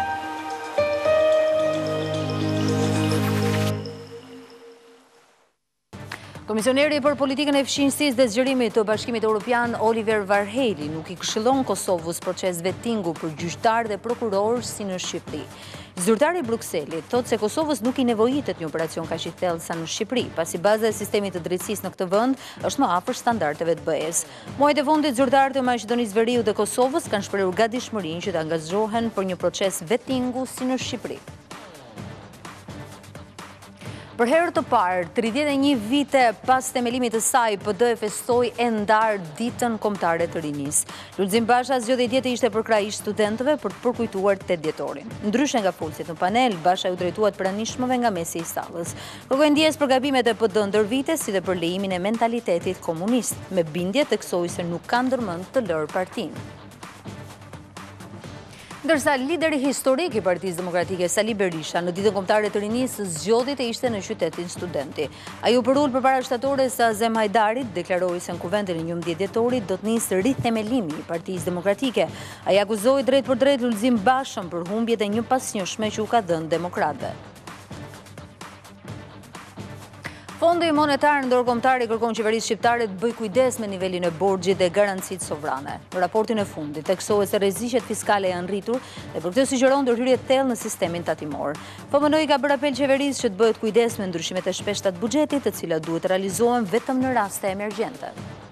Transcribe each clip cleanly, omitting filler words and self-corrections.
Komisioneri për politikën e fshinjësisë dhe zgjerimit të Bashkimit Evropian Oliver Varheli nuk i këshillon Kosovës proces vettingu për gjyqtar dhe prokuror si në Shqipëri. Zyrtari i Brukselit thotë se Kosovës nuk i nevojitet një operacion kaq i thellë sa në Shqipëri, pasi baza e sistemit të drejtësisë në këtë vend është më afër standardeve të BE-s. Muajt e fundit zyrtarët e Maqedonisë Veriut dhe Kosovës kanë shprehur gatishmërinë që të angazhohen për një proces vettingu si në Shqipëri. Për herë të parë, 31 vite pas themelimit të saj, PD e festoi e ndar ditën kombëtare të rinisë. Lulzim Basha zgjodhi dje të ishte përkrahësisht studentëve për të përkujtuar 8 dhjetorin. Ndryshe nga folësit në panel, Basha u drejtuat pranishmëve nga mesi i sallës. Kërkoi ndjes për gabimet e PD ndër vite, si dhe për lejimin e mentalitetit komunist, me bindje theksoi se nuk ka ndërmend të lërë partinë. Ndërsa lideri historik i Partisë Demokratike Sali Berisha në ditën kombëtare të rinisë zgjodhi të ishte në qytetin Studenti. Ai u përul përpara shtatores Azem Hajdarit, deklaroi se në kuvendin e 11 dhjetorit do të nisë rithemelimi i Partisë Demokratike. Ai akuzoi drejt për drejt Lulzim Bashën për humbjet e njëpasnjëshme që u ka dhënë demokratëve. Fondi monetar ndërkombëtar i kërkon qeverisë shqiptare të bëjë kujdes me nivelin e borxhit dhe garancitë sovrane. Në raportin e fundit theksohet se rreziqet fiskale janë rritur dhe për këtë sugjeron ndërhyrje thellë në sistemin tatimor. FMN ka bërë apel qeverisë që të bëhet kujdes me ndryshimet e shpeshta të buxhetit, të cilat duhet realizohen vetëm në raste emergjente.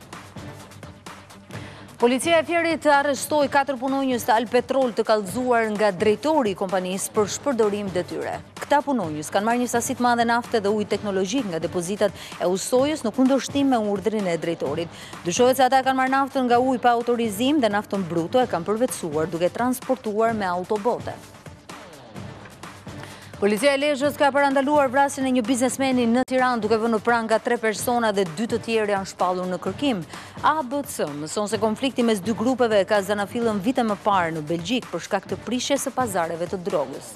Policia e Fierit arrestoi 4 punonjës të Alpetrol të kallëzuar nga drejtori i kompanisë për shpërdorim detyre. Këta punonjës kanë marrë një sasi të madhe nafte dhe ujë teknologjik nga depozitat e usojës në kundërshtim me urdhrin e drejtorit. Dyshohet se ata kanë marrë naftën nga ujë pa autorizim dhe naftën bruto e kanë përvetësuar duke transportuar me autobote. Policia e Lezhës ka parandaluar vrasjen e një biznesmeni në Tiranë duke vënë në pranë nga 3 persona dhe 2 të tjerë janë shpallur në kërkim. ABC mëson se konflikti mes 2 grupeve ka zanafillën vite më parë në Belgjik për shkak të prishjes së pazareve të drogës.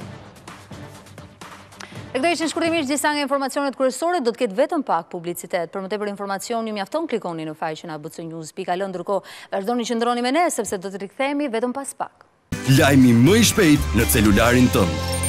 E këto ishin shkurtimisht disa nga informacionet kryesore, do të ketë vetëm pak publicitet. Për më tepër informacion, ju mjafton klikoni në faqen abcnews.al, ndërkohë vazhdoni që ndroni me ne sepse do të rikthehemi vetëm pas pak. Lajmi më i shpejt në celularin tënd.